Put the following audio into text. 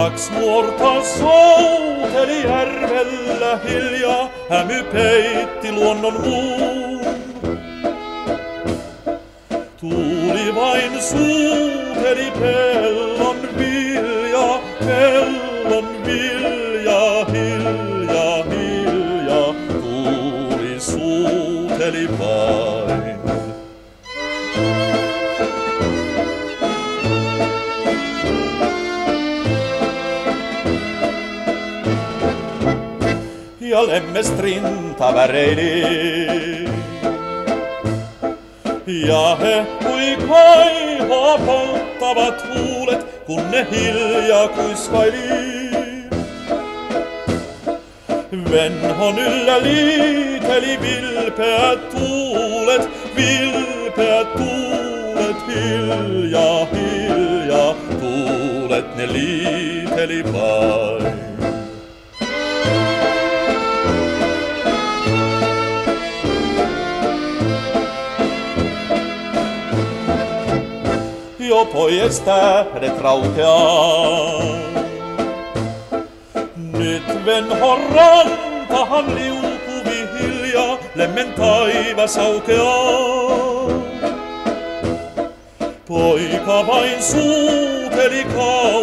Kaks nuorta souteli järvellä hiljaa, hämy peitti luonnon muun. Tuuli vain suuteli pellon viljaa, hiljaa, hiljaa, tuuli suuteli vain. Ja lemmest rinta väreili. Ja hehkui kaivoa polttavat huulet, kun ne hiljaa kuiskaili. Venhon yllä liiteli vilpeät tuulet, hiljaa, hiljaa, tuulet ne liiteli vain. Jo poies tähdet raukeaa. Nyt Venhon rantahan liukuvi hiljaa, lemmen taivas aukeaa. Poika vain suuteli